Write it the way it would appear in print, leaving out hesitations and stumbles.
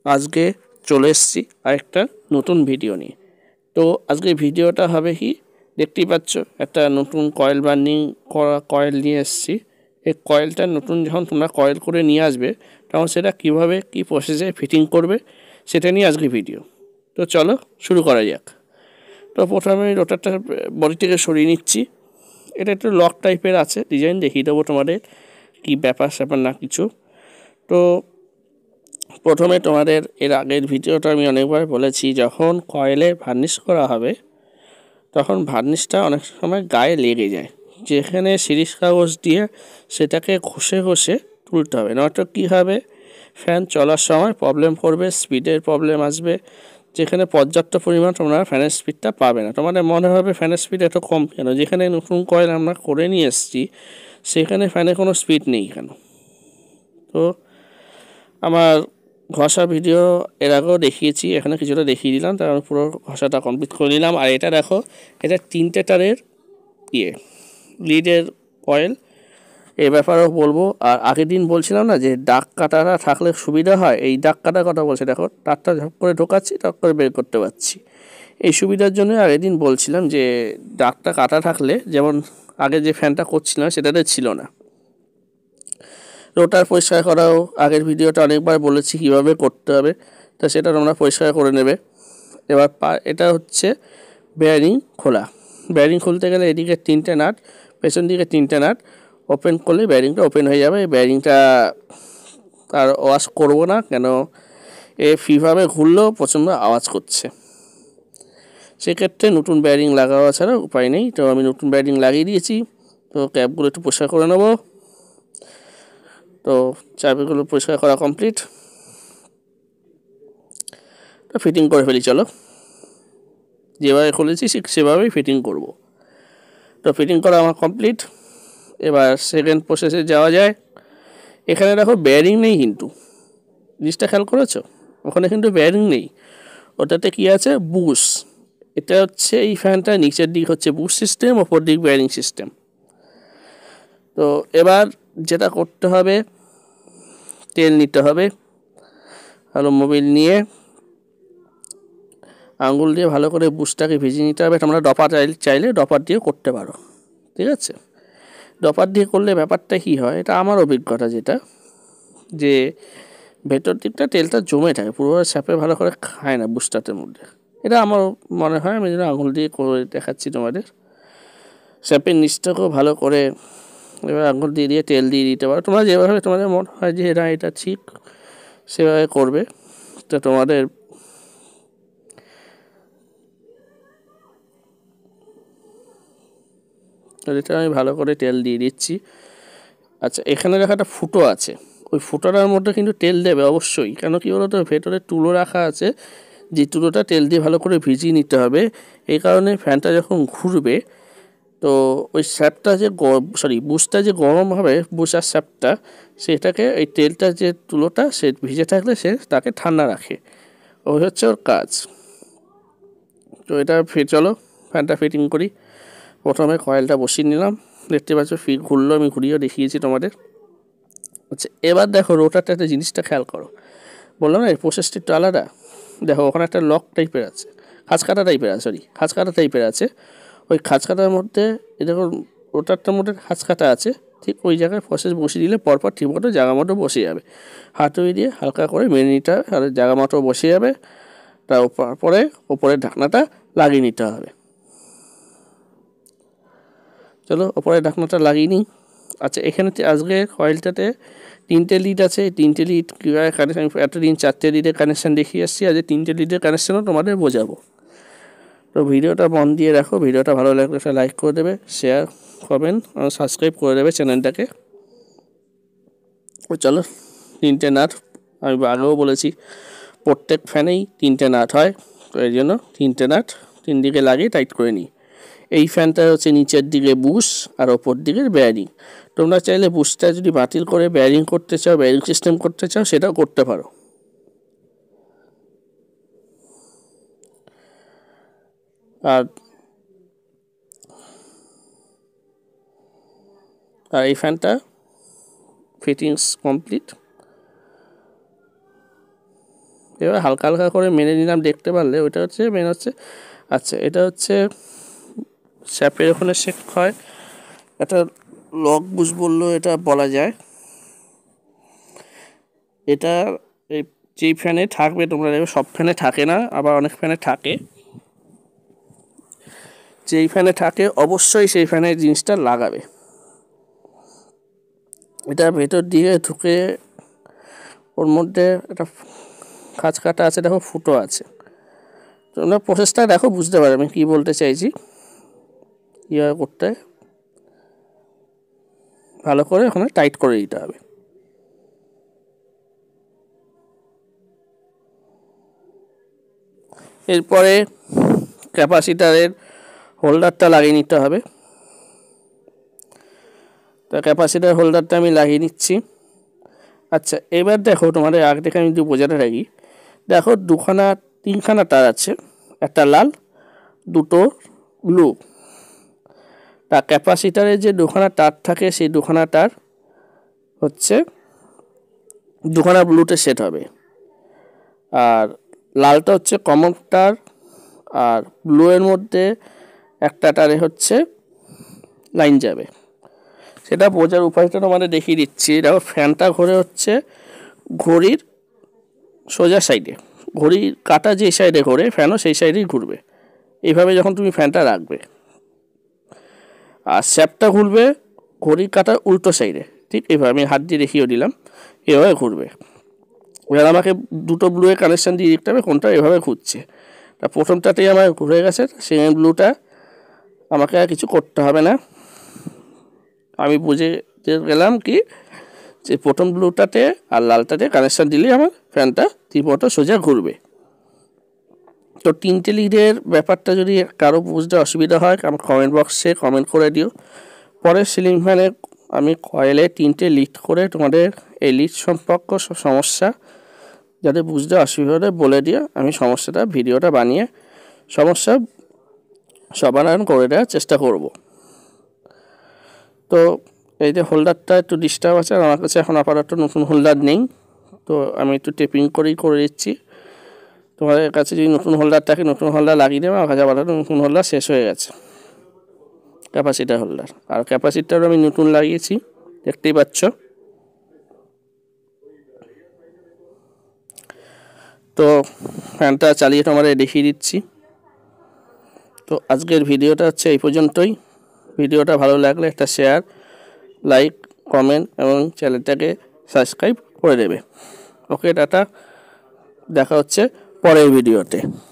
আজকে চলে এসেছি আরেকটা নতুন ভিডিও নিয়ে। তো আজকে ভিডিওটা হবে কি, দেখতেই পাচ্ছ একটা নতুন কয়েল বার্নিং করা কয়েল নিয়ে এসেছি। এই কয়েলটা নতুন যখন তোমরা কয়েল করে নিয়ে আসবে তখন সেটা কীভাবে কী প্রসেসে ফিটিং করবে সেটা নিয়ে আজকে ভিডিও। তো চলো শুরু করা যাক। তো প্রথমে রোটারটা বডি থেকে সরিয়ে নিচ্ছি। এটা একটু লক টাইপের আছে, ডিজাইন দেখিয়ে দেবো তোমাদের কী ব্যাপার স্যাপার না কিছু। তো প্রথমে তোমাদের এর আগের ভিডিওটা আমি অনেকবার বলেছি, যখন কয়েলে ভার্নিশ করা হবে তখন ভার্নিশটা অনেক সময় গায়ে লেগে যায়, যেখানে সিরিজ কাগজ দিয়ে সেটাকে ঘষে ঘষে তুলতে হবে, নয়তো কী হবে ফ্যান চলার সময় প্রবলেম করবে, স্পিডের প্রবলেম আসবে, যেখানে পর্যাপ্ত পরিমাণ তোমরা ফ্যানের স্পিডটা পাবে না। তোমাদের মনে হবে ফ্যানের স্পিড এত কম কেন, যেখানে নতুন কয়েল আমরা করে নিয়ে এসেছি সেখানে ফ্যানে কোনো স্পিড নেই কেন। তো আমার ঘষা ভিডিও এর আগেও দেখিয়েছি, এখানে কিছুটা দেখিয়ে দিলাম, তার পুরো ঘষাটা কমপ্লিট করে নিলাম। আর এটা দেখো, এটা 3টে তারের লিডের কয়েল, এই ব্যাপারেও বলবো। আর আগের দিন বলছিলাম না যে দাগ কাটাটা থাকলে সুবিধা হয়, এই দাগ কাটার কথা বলছে, দেখো তারটা ঝপ করে ঢোকাচ্ছি, টক করে বের করতে পারছি। এই সুবিধার জন্য আগের দিন বলছিলাম যে দাগটা কাটা থাকলে, যেমন আগে যে ফ্যানটা করছিলাম সেটাতে ছিল না। রোটার পরিষ্কার করাও আগের ভিডিওটা অনেকবার বলেছি কীভাবে করতে হবে, তা সেটা তোমরা পরিষ্কার করে নেবে। এবার এটা হচ্ছে বেয়ারিং খোলা। বেয়ারিং খুলতে গেলে এদিকে 3টে নাট, পেছন দিকে 3টে নাট ওপেন করলে বেয়ারিংটা ওপেন হয়ে যাবে। বেয়ারিংটা আর ওয়াশ করবো না, কেন ফ্রিভাবে ঘুরলেও প্রচণ্ড আওয়াজ করছে, সেক্ষেত্রে নতুন বেয়ারিং লাগাওয়া ছাড়া উপায় নেই। তো আমি নতুন বেয়ারিং লাগিয়ে দিয়েছি। তো ক্যাপগুলো একটু পরিষ্কার করে নেবো। তো চাবিগুলো পরিষ্কার করা কমপ্লিট, তো ফিটিং করে ফেলি। চলো, যেভাবে খুলেছি ঠিক সেভাবেই ফিটিং করব। তো ফিটিং করা আমার কমপ্লিট। এবার সেকেন্ড প্রসেসে যাওয়া যায়। এখানে দেখো বেয়ারিং নেই, কিন্তু জিনিসটা খেয়াল করেছো, ওখানে কিন্তু বেয়ারিং নেই, ওটাতে কি আছে বুশ। এটা হচ্ছে এই ফ্যানটা নিচের দিক হচ্ছে বুশ সিস্টেম, ওপর দিক বেয়ারিং সিস্টেম। তো এবার যেটা করতে হবে, তেল নিতে হবে, ভালো মোবিল নিয়ে আঙুল দিয়ে ভালো করে বুশটাকে ভিজিয়ে নিতে হবে। তোমরা ডপার চাইলে ডপার দিয়ে করতে পারো, ঠিক আছে। ডপার দিয়ে করলে ব্যাপারটা কী হয়, এটা আমার অভিজ্ঞতা যেটা, যে ভেতর দিকটা তেলটা জমে থাকে, পুরো স্যাপে ভালো করে খায় না বুশটাতের মধ্যে, এটা আমার মনে হয়। আমি যেন আঙুল দিয়ে করে দেখাচ্ছি তোমাদের, স্যাপের নিচটাকেও ভালো করে এবার আঙুল দিয়ে দিয়ে তেল দিয়ে দিতে পারো। তোমরা যেভাবে তোমাদের মনে হয় যে এটা ঠিক সেভাবে করবে। তো তোমাদের এটা আমি ভালো করে তেল দিয়ে দিচ্ছি। আচ্ছা, এখানে দেখা একটা ফুটো আছে, ওই ফুটোটার মধ্যে কিন্তু তেল দেবে অবশ্যই, কেন কি বলো তো, ভেতরে তুলো রাখা আছে, যে তুলোটা তেল দিয়ে ভালো করে ভিজিয়ে নিতে হবে। এই কারণে ফ্যানটা যখন ঘুরবে তো ওই স্যাপটা যে বুশটা যে গরম হবে, বুশ আর স্যাপটা, সেটাকে এই তেলটা যে তুলোটা সে ভিজে থাকলে সে তাকে ঠান্ডা রাখে, ওই হচ্ছে ওর কাজ। তো এটা চলো ফ্যানটা ফিটিং করি। প্রথমে কয়েলটা বসিয়ে নিলাম, দেখতে পাচ্ছ ঘুরলো, আমি ঘুরিয়েও দেখিয়েছি তোমাদের। আচ্ছা, এবার দেখো রোটারটা একটা জিনিসটা খেয়াল করো, বললাম না এই প্রসেসটা একটু আলাদা। দেখো ওখানে একটা লক টাইপের আছে, খাঁচকাটা টাইপের আছে, ওই খাঁচকাটার মধ্যে দেখো রোটারটার মধ্যে খাঁচকাটা আছে, ঠিক ওই জায়গায় প্রসেস বসিয়ে দিলে পরপর ঠিকমতো জায়গা মতো বসে যাবে। হাতুড়ি দিয়ে হালকা করে মেরে নিতে হবে, আর জায়গা মতো বসে যাবে। তারপরে ওপরের ঢাকনাটা লাগিয়ে নিতে হবে। চলো ওপরের ঢাকনাটা লাগিয়ে নিই। আচ্ছা, এখানে আজকে কয়েলটাতে 3টে লিড আছে, 3টে লিড কীভাবে কানেকশান, এতদিন 4টে লিডের কানেকশান দেখিয়ে আসছি, আজ 3টে লিডের কানেকশানও তোমাদের বোঝাবো। তো ভিডিওটা মন দিয়ে রাখো, ভিডিওটা ভালো লাগলে একটা লাইক করে দেবে, শেয়ার করবেন, আর সাবস্ক্রাইব করে দেবে চ্যানেলটাকে। ও চলো, 3টে নাট, আমি আগেও বলেছি প্রত্যেক ফ্যানেই 3টে নাট হয়, তো এই জন্য 3টে নাট 3 দিকে লাগিয়ে টাইট করে নিই। এই ফ্যানটা হচ্ছে নিচের দিকে বুশ আর ওপর দিকের বেয়ারিং। তোমরা চাইলে বুশটা যদি বাতিল করে বেয়ারিং করতে চাও, বেয়ারিং সিস্টেম করতে চাও, সেটাও করতে পারো। আর এই ফ্যানটা ফিটিংস কমপ্লিট। এবার হালকা হালকা করে মেনে নিলাম, দেখতে পারলে ওইটা হচ্ছে মেন হচ্ছে। আচ্ছা, এটা হচ্ছে স্যাপের ওখানে শেক হয়, এটা লক বুশ বললো এটা বলা যায়। এটা এই যেই ফ্যানে থাকবে তোমরা দেখবে সব ফ্যানে থাকে না, আবার অনেক ফ্যানে থাকে। যেই ফ্যানে থাকে অবশ্যই সেই ফ্যানের জিনিসটা লাগাবে। এটা ভেতর দিয়ে ঢুকে ওর মধ্যে একটা খাঁচ কাটা আছে, দেখো ফুটো আছে। তোমরা প্রসেসটা দেখো, বুঝতে পারবে আমি কী বলতে চাইছি। কীভাবে করতে ভালো করে ওখানে টাইট করে দিতে হবে। এরপরে ক্যাপাসিটারের হোল্ডারটা লাগিয়ে নিতে হবে। তো ক্যাপাসিটার হোল্ডারটা আমি লাগিয়ে নিচ্ছি। আচ্ছা, এবার দেখো তোমাদের আগে থেকে আমি যদি বোঝাতে থাকি, দেখো তিনখানা তার আছে, একটা লাল, দুটো ব্লু। তা ক্যাপাসিটারে যে দুখানা তার থাকে সেই দুখানা তার হচ্ছে দুখানা ব্লুতে সেট হবে, আর লালটা হচ্ছে কমন তার, আর ব্লু এর মধ্যে একটা তারে হচ্ছে লাইন যাবে। সেটা বোঝার উপায়টা তোমাদের দেখিয়ে দিচ্ছি। দেখো ফ্যানটা ঘোরে হচ্ছে ঘড়ির সোজা সাইডে, ঘড়ির কাটা যে সাইডে ঘোরে ফ্যানও সেই সাইডেই ঘুরবে। এইভাবে যখন তুমি ফ্যানটা রাখবে, আর স্যাপটা ঘুরবে ঘড়ির কাটার উল্টো সাইডে, ঠিক এইভাবে আমি হাত দিয়ে দেখিয়ে দিলাম, এভাবে ঘুরবে। এবার আমাকে দুটো ব্লুয়ে কানেকশান দিয়ে দিতে হবে কোনটা এভাবে ঘুরছে। তা প্রথমটাতেই আমার ঘুরে গেছে, সেকেন্ড ব্লুটা আমাকে আর কিছু করতে হবে না। আমি বুঝে গেলাম কি যে প্রথম ব্লুটাতে আর লালটাতে কানেকশান দিলেই আমার ফ্যানটা ঠিকমতো সোজা ঘুরবে। তো তিনটে লিডের ব্যাপারটা যদি কারো বুঝতে অসুবিধা হয় আমার কমেন্ট বক্সে কমেন্ট করে দিও। পরের সিলিং ফ্যানে আমি কয়েলে তিনটে লিড করে তোমাদের এই লিড সম্পর্ক সমস্যা যাতে বুঝতে অসুবিধা হলে বলে দিও, আমি সমস্যাটা ভিডিওটা বানিয়ে সমস্যা সমাধান করে দেওয়ার চেষ্টা করব। তো এই যে হোল্ডারটা একটু ডিস্টার্ব আছে, আর আমার কাছে এখন আপাতত নতুন হোল্ডার নেই, তো আমি একটু টেপিং করেই করে দিচ্ছি। তোমাদের কাছে যদি নতুন হোল্ডার থাকে নতুন হোল্ডার লাগিয়ে দেবে, আমার কাছে আপাতত নতুন হোল্ডার শেষ হয়ে গেছে, ক্যাপাসিটার হোল্ডার। আর ক্যাপাসিটার আমি নতুন লাগিয়েছি, দেখতেই পাচ্ছ। তো ফ্যানটা চালিয়ে তোমাদের দেখিয়ে দিচ্ছি। তো আজকের ভিডিওটা হচ্ছে এই পর্যন্তই। ভিডিওটা ভালো লাগলে একটা শেয়ার, লাইক, কমেন্ট এবং চ্যানেলটাকে সাবস্ক্রাইব করে দেবে। ওকে, টাটা, দেখা হচ্ছে পরের ভিডিওতে।